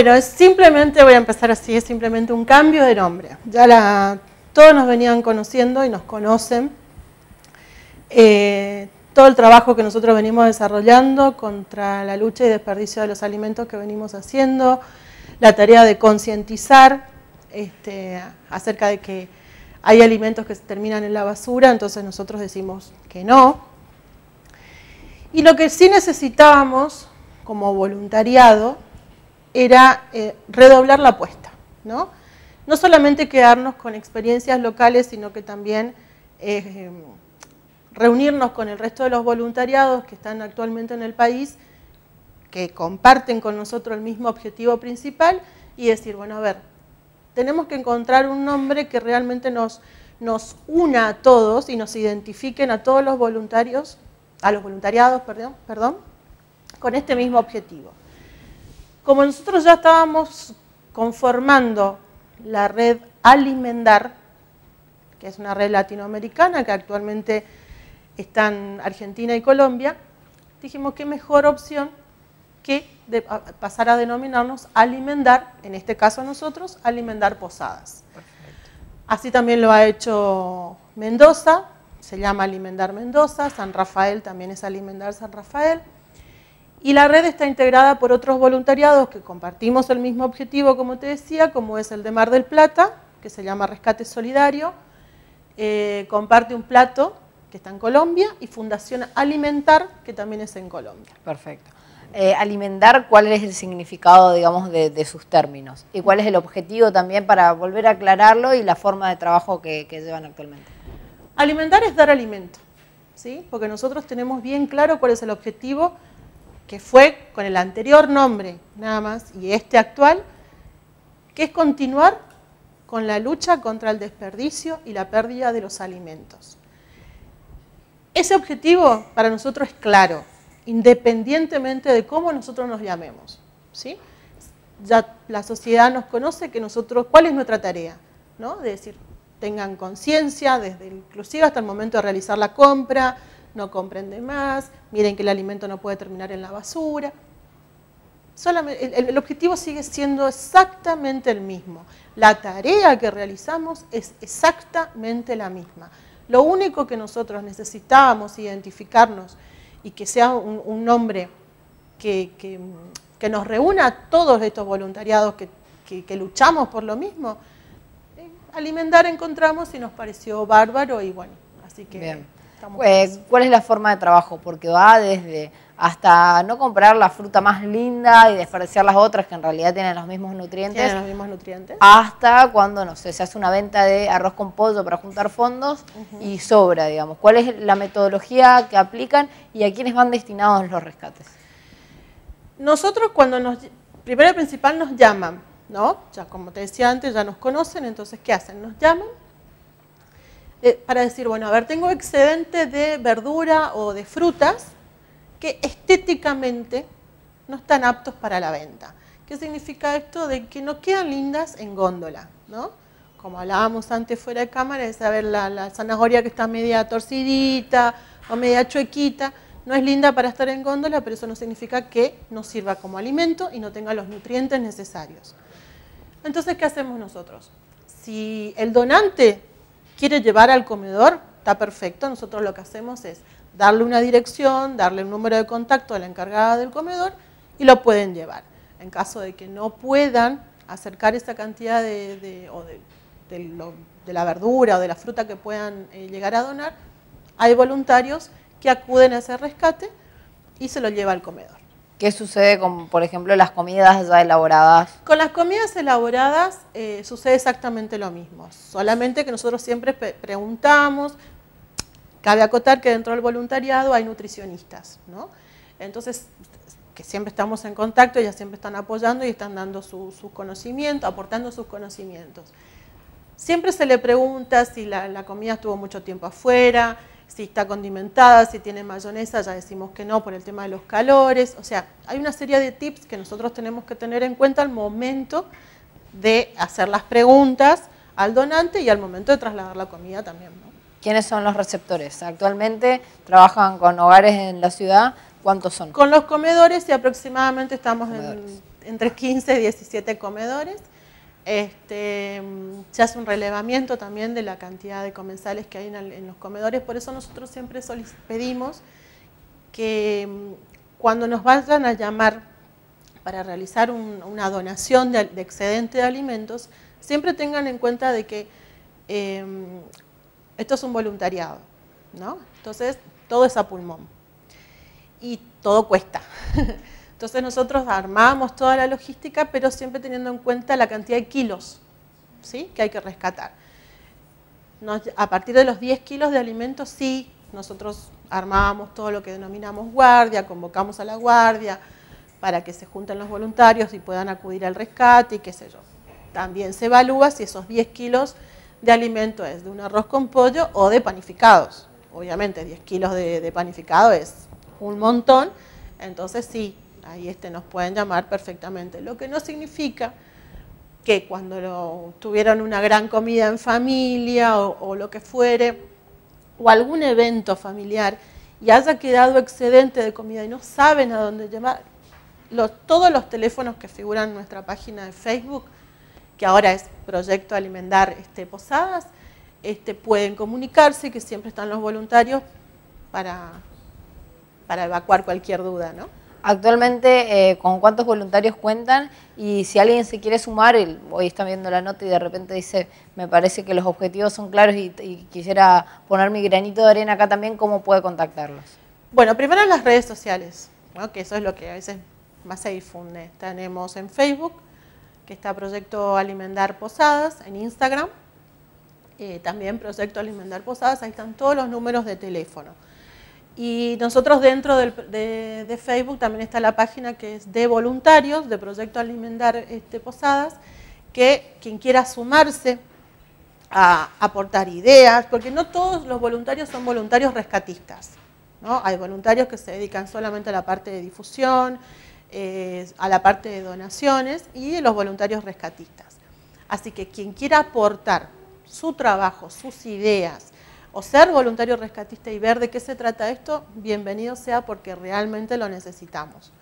Bueno, es simplemente, voy a empezar así, es simplemente un cambio de nombre. Todos nos venían conociendo y nos conocen. Todo el trabajo que nosotros venimos desarrollando contra la lucha y desperdicio de los alimentos que venimos haciendo, la tarea de concientizar acerca de que hay alimentos que se terminan en la basura, entonces nosotros decimos que no. Y lo que sí necesitábamos como voluntariado era redoblar la apuesta, ¿no? No solamente quedarnos con experiencias locales, sino que también reunirnos con el resto de los voluntariados que están actualmente en el país, que comparten con nosotros el mismo objetivo principal, y decir, bueno, a ver, tenemos que encontrar un nombre que realmente nos una a todos y nos identifiquen a todos los voluntarios, a los voluntariados, perdón, con este mismo objetivo. Como nosotros ya estábamos conformando la red Alimendar, que es una red latinoamericana que actualmente está en Argentina y Colombia, dijimos qué mejor opción que pasar a denominarnos Alimendar, en este caso nosotros, Alimendar Posadas. Perfecto. Así también lo ha hecho Mendoza, se llama Alimendar Mendoza, San Rafael también es Alimendar San Rafael. Y la red está integrada por otros voluntariados que compartimos el mismo objetivo, como te decía, como es el de Mar del Plata, que se llama Rescate Solidario, comparte un plato que está en Colombia, y Fundación Alimentar, que también es en Colombia. Perfecto. Alimentar, ¿cuál es el significado, digamos, de sus términos? ¿Y cuál es el objetivo también para volver a aclararlo y la forma de trabajo que llevan actualmente? Alimentar es dar alimento, ¿sí? Porque nosotros tenemos bien claro cuál es el objetivo, que fue con el anterior nombre nada más, y este actual, que es continuar con la lucha contra el desperdicio y la pérdida de los alimentos. Ese objetivo para nosotros es claro, independientemente de cómo nosotros nos llamemos, ¿sí? Ya la sociedad nos conoce que nosotros, ¿cuál es nuestra tarea? ¿No? De decir, tengan conciencia, desde inclusive hasta el momento de realizar la compra, no compren de más, miren que el alimento no puede terminar en la basura. Solamente, el objetivo sigue siendo exactamente el mismo. La tarea que realizamos es exactamente la misma. Lo único que nosotros necesitábamos identificarnos y que sea un nombre que nos reúna a todos estos voluntariados que luchamos por lo mismo, Alimentar encontramos y nos pareció bárbaro, y bueno, así que... Bien. ¿Cuál es la forma de trabajo? Porque va desde hasta no comprar la fruta más linda y desperdiciar las otras que en realidad tienen los mismos nutrientes. Hasta cuando, no sé, se hace una venta de arroz con pollo para juntar fondos y sobra, digamos. ¿Cuál es la metodología que aplican y a quiénes van destinados los rescates? Nosotros cuando primero y principal nos llaman, ¿no? Ya como te decía antes, ya nos conocen, entonces ¿qué hacen? Nos llaman para decir, bueno, a ver, tengo excedente de verdura o de frutas que estéticamente no están aptos para la venta. ¿Qué significa esto? De que no quedan lindas en góndola, ¿no? Como hablábamos antes fuera de cámara, es saber la zanahoria que está media torcidita o media chuequita, no es linda para estar en góndola, pero eso no significa que no sirva como alimento y no tenga los nutrientes necesarios. Entonces, ¿qué hacemos nosotros? Si el donante quiere llevar al comedor, está perfecto. Nosotros lo que hacemos es darle una dirección, darle un número de contacto a la encargada del comedor y lo pueden llevar. En caso de que no puedan acercar esa cantidad de la verdura o de la fruta que puedan llegar a donar, hay voluntarios que acuden a ese rescate y se lo lleva al comedor. ¿Qué sucede con, por ejemplo, las comidas ya elaboradas? Con las comidas elaboradas sucede exactamente lo mismo, solamente que nosotros siempre preguntamos. Cabe acotar que dentro del voluntariado hay nutricionistas, ¿no? Entonces, que siempre estamos en contacto, ellas siempre están apoyando y están dando sus conocimientos, aportando sus conocimientos. Siempre se le pregunta si la comida estuvo mucho tiempo afuera, si está condimentada, si tiene mayonesa, ya decimos que no por el tema de los calores. O sea, hay una serie de tips que nosotros tenemos que tener en cuenta al momento de hacer las preguntas al donante y al momento de trasladar la comida también, ¿no? ¿Quiénes son los receptores? Actualmente trabajan con hogares en la ciudad. ¿Cuántos son? Con los comedores y aproximadamente estamos entre 15 y 17 comedores. Se hace un relevamiento también de la cantidad de comensales que hay en los comedores, por eso nosotros siempre pedimos que cuando nos vayan a llamar para realizar una donación de excedente de alimentos, siempre tengan en cuenta de que esto es un voluntariado, ¿no? Entonces, todo es a pulmón y todo cuesta. Entonces nosotros armamos toda la logística, pero siempre teniendo en cuenta la cantidad de kilos, ¿sí?, que hay que rescatar. A partir de los 10 kilos de alimentos, sí, nosotros armábamos todo lo que denominamos guardia, convocamos a la guardia para que se junten los voluntarios y puedan acudir al rescate y qué sé yo. También se evalúa si esos 10 kilos de alimento es de un arroz con pollo o de panificados. Obviamente 10 kilos de panificado es un montón, entonces sí, ahí nos pueden llamar perfectamente. Lo que no significa que cuando tuvieron una gran comida en familia o lo que fuere, o algún evento familiar y haya quedado excedente de comida y no saben a dónde llevar, todos los teléfonos que figuran en nuestra página de Facebook, que ahora es Proyecto Alimentar Posadas, pueden comunicarse, que siempre están los voluntarios para evacuar cualquier duda, ¿no? Actualmente, ¿con cuántos voluntarios cuentan? Y si alguien se quiere sumar, hoy está viendo la nota y de repente dice, me parece que los objetivos son claros y quisiera poner mi granito de arena acá también, ¿cómo puede contactarlos? Bueno, primero en las redes sociales, ¿no?, que eso es lo que a veces más se difunde. Tenemos en Facebook, que está Proyecto Alimentar Posadas, en Instagram, también Proyecto Alimentar Posadas, ahí están todos los números de teléfono. Y nosotros dentro de Facebook también está la página que es de voluntarios, de Proyecto Alimentar Posadas, que quien quiera sumarse a aportar ideas, porque no todos los voluntarios son voluntarios rescatistas, ¿no? Hay voluntarios que se dedican solamente a la parte de difusión, a la parte de donaciones y los voluntarios rescatistas. Así que quien quiera aportar su trabajo, sus ideas, o ser voluntario rescatista y ver de qué se trata esto, bienvenido sea porque realmente lo necesitamos.